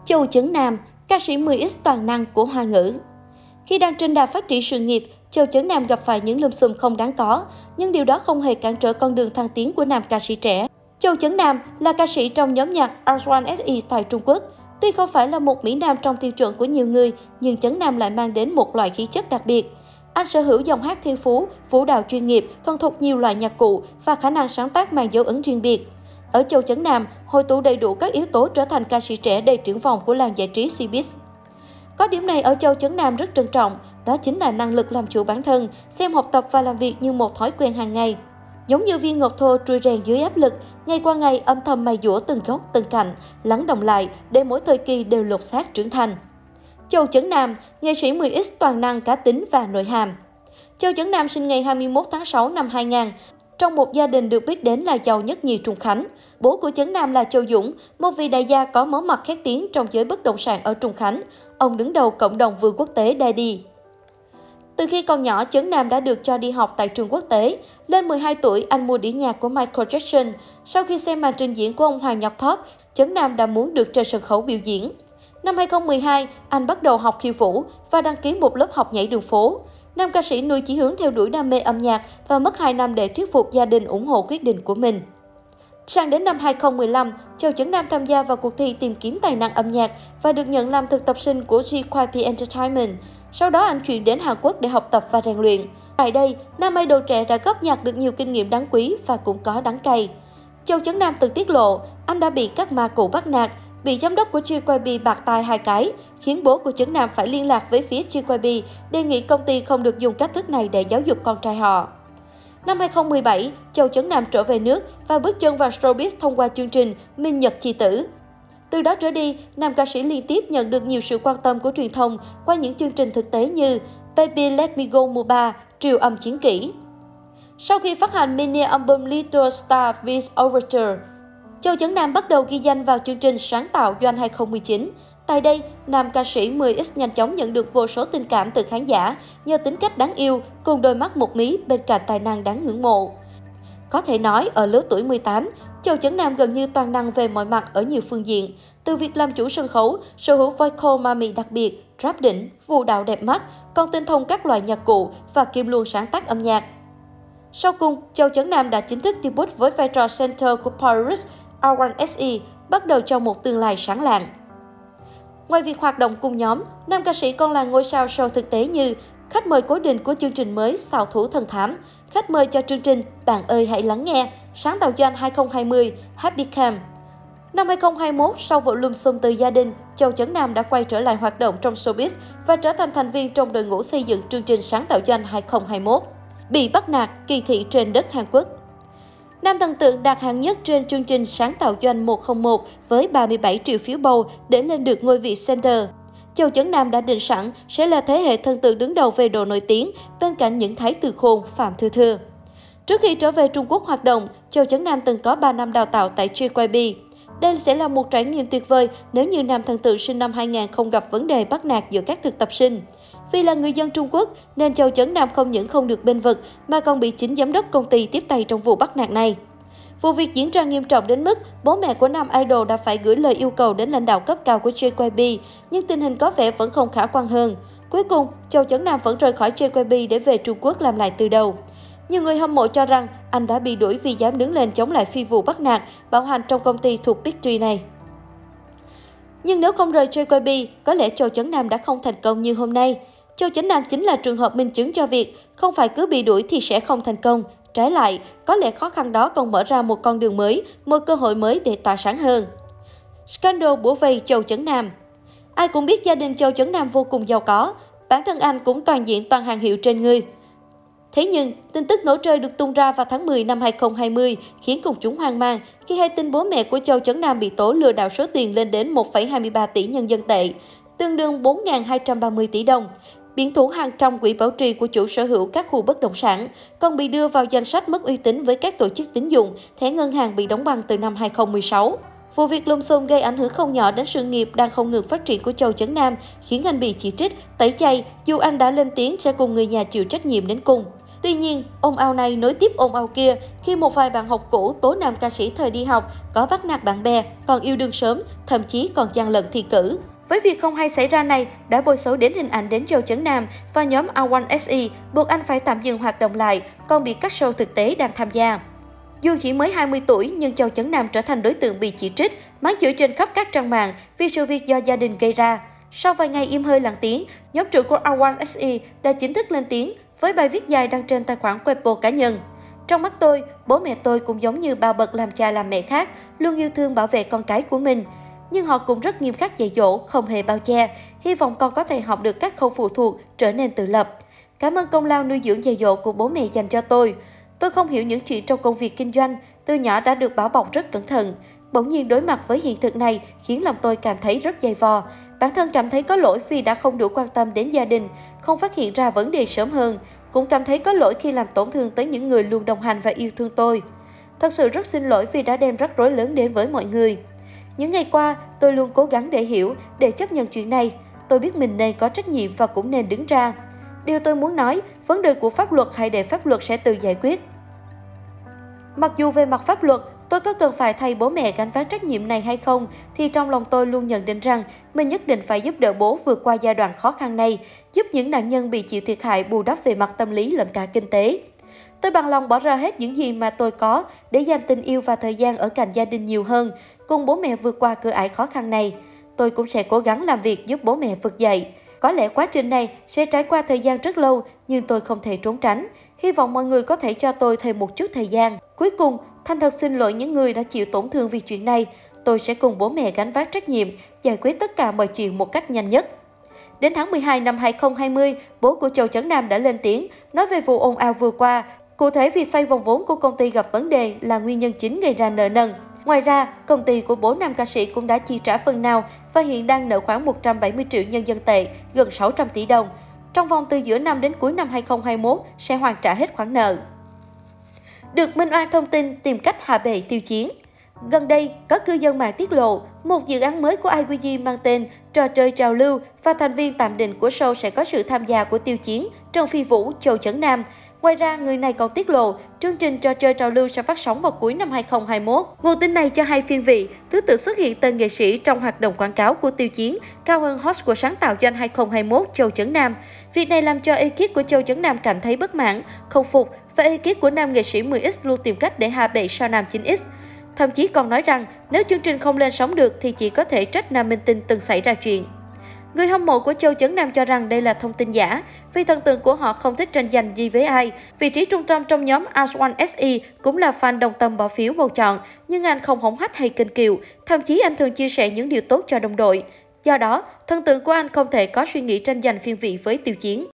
Châu Chấn Nam, ca sĩ 10X toàn năng của Hoa ngữ. Khi đang trên đà phát triển sự nghiệp, Châu Chấn Nam gặp phải những lùm xùm không đáng có, nhưng điều đó không hề cản trở con đường thăng tiến của nam ca sĩ trẻ. Châu Chấn Nam là ca sĩ trong nhóm nhạc R1SE tại Trung Quốc. Tuy không phải là một mỹ nam trong tiêu chuẩn của nhiều người, nhưng Chấn Nam lại mang đến một loại khí chất đặc biệt. Anh sở hữu giọng hát thiên phú, vũ đạo chuyên nghiệp, thuần thục nhiều loại nhạc cụ và khả năng sáng tác mang dấu ấn riêng biệt. Ở Châu Chấn Nam, hội tụ đầy đủ các yếu tố trở thành ca sĩ trẻ đầy triển vọng của làng giải trí showbiz. Có điểm này ở Châu Chấn Nam rất trân trọng, đó chính là năng lực làm chủ bản thân, xem học tập và làm việc như một thói quen hàng ngày. Giống như viên ngọc thô trui rèn dưới áp lực, ngày qua ngày âm thầm mài dũa từng gốc từng cạnh, lắng đọng lại để mỗi thời kỳ đều lột xác trưởng thành. Châu Chấn Nam, nghệ sĩ 10X toàn năng cá tính và nội hàm. Châu Chấn Nam sinh ngày 21 tháng 6 năm 2000, trong một gia đình được biết đến là giàu nhất nhì Trùng Khánh. Bố của Chấn Nam là Châu Dũng, một vị đại gia có máu mặt khét tiếng trong giới bất động sản ở Trùng Khánh. Ông đứng đầu cộng đồng vườn quốc tế Daddy. Từ khi còn nhỏ, Chấn Nam đã được cho đi học tại trường quốc tế. Lên 12 tuổi, anh mua đĩa nhạc của Michael Jackson. Sau khi xem màn trình diễn của ông Hoàng nhạc pop, Chấn Nam đã muốn được trên sân khấu biểu diễn. Năm 2012, anh bắt đầu học khiêu vũ và đăng ký một lớp học nhảy đường phố. Nam ca sĩ nuôi chí hướng theo đuổi đam mê âm nhạc và mất 2 năm để thuyết phục gia đình ủng hộ quyết định của mình. Sang đến năm 2015, Châu Chấn Nam tham gia vào cuộc thi tìm kiếm tài năng âm nhạc và được nhận làm thực tập sinh của JYP Entertainment. Sau đó anh chuyển đến Hàn Quốc để học tập và rèn luyện. Tại đây, nam idol trẻ đã góp nhặt được nhiều kinh nghiệm đáng quý và cũng có đắng cay. Châu Chấn Nam từng tiết lộ, anh đã bị các ma cụ bắt nạt, bị giám đốc của JYP bạt tai 2 cái, khiến bố của Chấn Nam phải liên lạc với phía JYP, đề nghị công ty không được dùng cách thức này để giáo dục con trai họ. Năm 2017, Châu Chấn Nam trở về nước và bước chân vào showbiz thông qua chương trình Minh Nhật Chi Tử. Từ đó trở đi, nam ca sĩ liên tiếp nhận được nhiều sự quan tâm của truyền thông qua những chương trình thực tế như Baby Let Me Go mùa 3, Triều âm chiến kỷ. Sau khi phát hành mini album Little Star with Overture, Châu Chấn Nam bắt đầu ghi danh vào chương trình Sáng tạo Doanh 2019. Tại đây, nam ca sĩ 10X nhanh chóng nhận được vô số tình cảm từ khán giả nhờ tính cách đáng yêu cùng đôi mắt một mí bên cạnh tài năng đáng ngưỡng mộ. Có thể nói, ở lứa tuổi 18, Châu Chấn Nam gần như toàn năng về mọi mặt ở nhiều phương diện. Từ việc làm chủ sân khấu, sở hữu vocal ma mị đặc biệt, rap đỉnh, vũ đạo đẹp mắt, còn tinh thông các loại nhạc cụ và kiêm luôn sáng tác âm nhạc. Sau cùng, Châu Chấn Nam đã chính thức debut với vai trò center của Power R1SE, bắt đầu cho một tương lai sáng lạng. Ngoài việc hoạt động cùng nhóm, nam ca sĩ còn là ngôi sao show thực tế như khách mời cố định của chương trình mới Xào Thủ Thần Thám, khách mời cho chương trình Bạn ơi hãy lắng nghe, Sáng tạo Doanh 2020, Happy Camp. Năm 2021, sau vụ lùm xùm từ gia đình, Châu Chấn Nam đã quay trở lại hoạt động trong showbiz và trở thành thành viên trong đội ngũ xây dựng chương trình Sáng tạo Doanh 2021. Bị bắt nạt, kỳ thị trên đất Hàn Quốc. Nam thần tượng đạt hạng nhất trên chương trình Sáng tạo Doanh 101 với 37 triệu phiếu bầu để lên được ngôi vị center. Châu Chấn Nam đã định sẵn sẽ là thế hệ thần tượng đứng đầu về độ nổi tiếng bên cạnh những thái tử khôn Phạm Thư Thư. Trước khi trở về Trung Quốc hoạt động, Châu Chấn Nam từng có 3 năm đào tạo tại JYP. Đây sẽ là một trải nghiệm tuyệt vời nếu như nam thần tượng sinh năm 2000 không gặp vấn đề bắt nạt giữa các thực tập sinh. Vì là người dân Trung Quốc nên Châu Chấn Nam không những không được bênh vực mà còn bị chính giám đốc công ty tiếp tay trong vụ bắt nạt này. Vụ việc diễn ra nghiêm trọng đến mức bố mẹ của nam idol đã phải gửi lời yêu cầu đến lãnh đạo cấp cao của JYP, nhưng tình hình có vẻ vẫn không khả quan hơn. Cuối cùng, Châu Chấn Nam vẫn rời khỏi JYP để về Trung Quốc làm lại từ đầu. Nhiều người hâm mộ cho rằng anh đã bị đuổi vì dám đứng lên chống lại phi vụ bắt nạt, bạo hành trong công ty thuộc Big Three này. Nhưng nếu không rời JYP, có lẽ Châu Chấn Nam đã không thành công như hôm nay. Châu Chấn Nam chính là trường hợp minh chứng cho việc không phải cứ bị đuổi thì sẽ không thành công. Trái lại, có lẽ khó khăn đó còn mở ra một con đường mới, một cơ hội mới để tỏa sáng hơn. Scandal bủa vây Châu Chấn Nam. Ai cũng biết gia đình Châu Chấn Nam vô cùng giàu có, bản thân anh cũng toàn diện toàn hàng hiệu trên người. Thế nhưng, tin tức nổ trời được tung ra vào tháng 10 năm 2020 khiến công chúng hoang mang khi hay tin bố mẹ của Châu Chấn Nam bị tố lừa đảo số tiền lên đến 1,23 tỷ nhân dân tệ, tương đương 4.230 tỷ đồng. Biển thủ hàng trăm quỹ bảo trì của chủ sở hữu các khu bất động sản, còn bị đưa vào danh sách mất uy tín với các tổ chức tín dụng, thẻ ngân hàng bị đóng băng từ năm 2016. Vụ việc lùm xùm gây ảnh hưởng không nhỏ đến sự nghiệp đang không ngừng phát triển của Châu Chấn Nam, khiến anh bị chỉ trích, tẩy chay dù anh đã lên tiếng sẽ cùng người nhà chịu trách nhiệm đến cùng. Tuy nhiên, ồn ào này nối tiếp ồn ào kia khi một vài bạn học cũ tố nam ca sĩ thời đi học có bắt nạt bạn bè, còn yêu đương sớm, thậm chí còn gian lận thi cử. Với việc không hay xảy ra này đã bôi xấu đến hình ảnh đến Châu Chấn Nam và nhóm A1SE, buộc anh phải tạm dừng hoạt động lại, còn bị cắt show thực tế đang tham gia. Dù chỉ mới 20 tuổi nhưng Châu Chấn Nam trở thành đối tượng bị chỉ trích, mắng chửi trên khắp các trang mạng vì sự việc do gia đình gây ra. Sau vài ngày im hơi lặng tiếng, nhóm trưởng của A1SE đã chính thức lên tiếng với bài viết dài đăng trên tài khoản Weibo cá nhân. Trong mắt tôi, bố mẹ tôi cũng giống như bao bậc làm cha làm mẹ khác, luôn yêu thương bảo vệ con cái của mình. Nhưng họ cũng rất nghiêm khắc dạy dỗ, không hề bao che, hy vọng con có thể học được cách không phụ thuộc, trở nên tự lập. Cảm ơn công lao nuôi dưỡng dạy dỗ của bố mẹ dành cho tôi. Tôi không hiểu những chuyện trong công việc kinh doanh, từ nhỏ đã được bảo bọc rất cẩn thận. Bỗng nhiên đối mặt với hiện thực này khiến lòng tôi cảm thấy rất dày vò. Bản thân cảm thấy có lỗi vì đã không đủ quan tâm đến gia đình, không phát hiện ra vấn đề sớm hơn. Cũng cảm thấy có lỗi khi làm tổn thương tới những người luôn đồng hành và yêu thương tôi. Thật sự rất xin lỗi vì đã đem rắc rối lớn đến với mọi người. Những ngày qua, tôi luôn cố gắng để hiểu, để chấp nhận chuyện này. Tôi biết mình nên có trách nhiệm và cũng nên đứng ra. Điều tôi muốn nói, vấn đề của pháp luật hãy để pháp luật sẽ tự giải quyết. Mặc dù về mặt pháp luật, tôi có cần phải thay bố mẹ gánh vác trách nhiệm này hay không, thì trong lòng tôi luôn nhận định rằng mình nhất định phải giúp đỡ bố vượt qua giai đoạn khó khăn này, giúp những nạn nhân bị chịu thiệt hại bù đắp về mặt tâm lý lẫn cả kinh tế. Tôi bằng lòng bỏ ra hết những gì mà tôi có để dành tình yêu và thời gian ở cạnh gia đình nhiều hơn, cùng bố mẹ vượt qua cửa ải khó khăn này. Tôi cũng sẽ cố gắng làm việc giúp bố mẹ vực dậy. Có lẽ quá trình này sẽ trải qua thời gian rất lâu, nhưng tôi không thể trốn tránh. Hy vọng mọi người có thể cho tôi thêm một chút thời gian. Cuối cùng, thành thật xin lỗi những người đã chịu tổn thương vì chuyện này. Tôi sẽ cùng bố mẹ gánh vác trách nhiệm, giải quyết tất cả mọi chuyện một cách nhanh nhất. Đến tháng 12 năm 2020, bố của Châu Chấn Nam đã lên tiếng, nói về vụ ồn ào vừa qua. Cụ thể vì xoay vòng vốn của công ty gặp vấn đề là nguyên nhân chính gây ra nợ nần. Ngoài ra, công ty của bố nam ca sĩ cũng đã chi trả phần nào và hiện đang nợ khoảng 170 triệu nhân dân tệ, gần 600 tỷ đồng. Trong vòng từ giữa năm đến cuối năm 2021 sẽ hoàn trả hết khoản nợ. Được Minh Oan thông tin tìm cách hạ bệ Tiêu Chiến. Gần đây, có cư dân mạng tiết lộ, một dự án mới của IWG mang tên Trò chơi trào lưu và thành viên tạm định của show sẽ có sự tham gia của Tiêu Chiến, Trần Phi Vũ, Châu Chấn Nam. Ngoài ra, người này còn tiết lộ, chương trình Trò chơi trào lưu sẽ phát sóng vào cuối năm 2021. Nguồn tin này cho hay phiên vị, thứ tự xuất hiện tên nghệ sĩ trong hoạt động quảng cáo của Tiêu Chiến, cao hơn host của sáng tạo doanh 2021 Châu Chấn Nam. Việc này làm cho ekip của Châu Chấn Nam cảm thấy bất mãn, không phục và ekip của nam nghệ sĩ 10X luôn tìm cách để hạ bệ sao nam 9X. Thậm chí còn nói rằng nếu chương trình không lên sóng được thì chỉ có thể trách nam minh tinh từng xảy ra chuyện. Người hâm mộ của Châu Chấn Nam cho rằng đây là thông tin giả, vì thần tượng của họ không thích tranh giành gì với ai. Vị trí trung tâm trong nhóm A1SE cũng là fan đồng tâm bỏ phiếu bầu chọn, nhưng anh không hống hách hay kênh kiều, thậm chí anh thường chia sẻ những điều tốt cho đồng đội. Do đó, thần tượng của anh không thể có suy nghĩ tranh giành phiên vị với Tiêu Chiến.